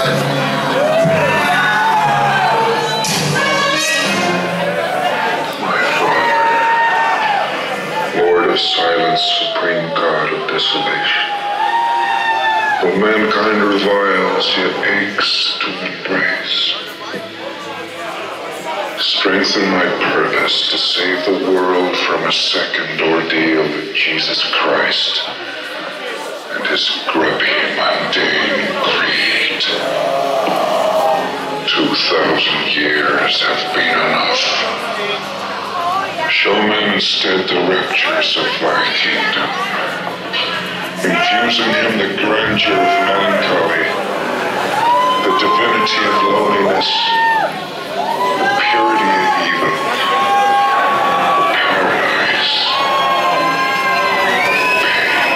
Lord of silence, supreme God of desolation. What mankind reviles, yet aches to embrace. Strengthen my purpose to save the world from a second ordeal with Jesus Christ and his grubby, mundane creed. 2,000 years have been enough. Show men instead the raptures of thy kingdom, infusing him the grandeur of melancholy, the divinity of loneliness, the purity of evil, the paradise of pain.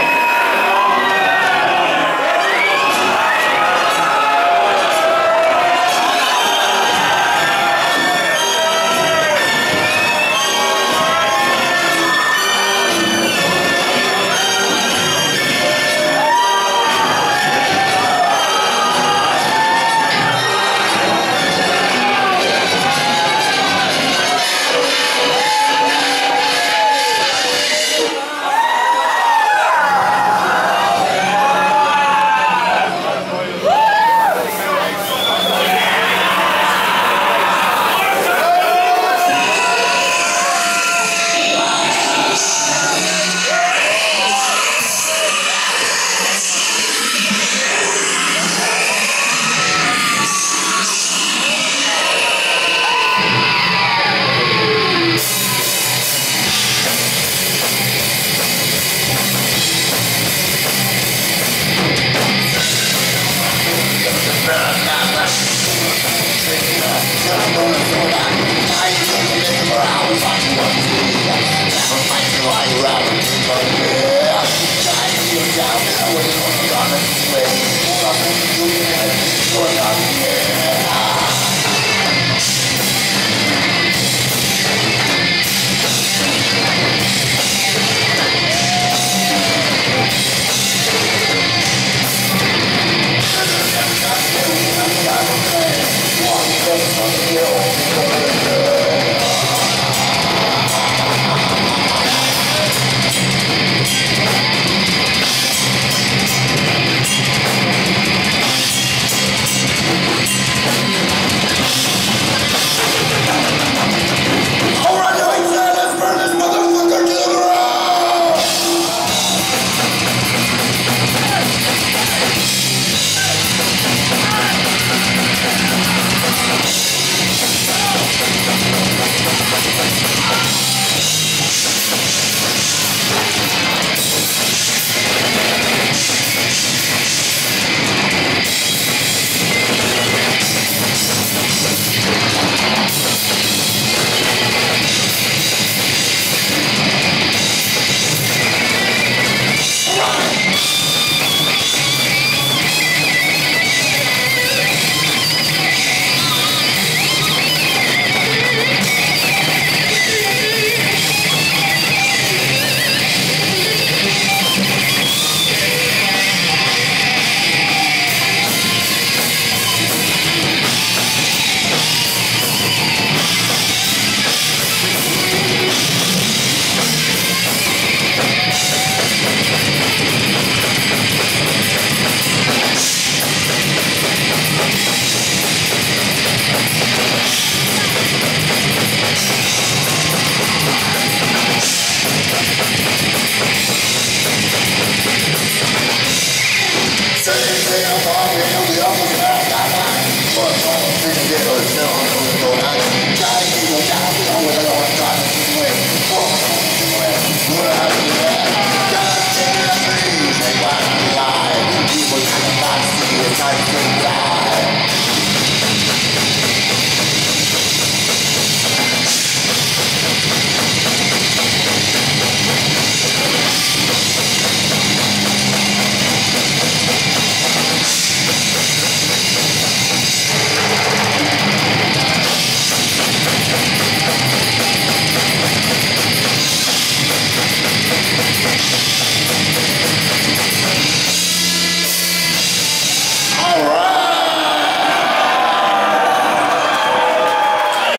Try to keep your job,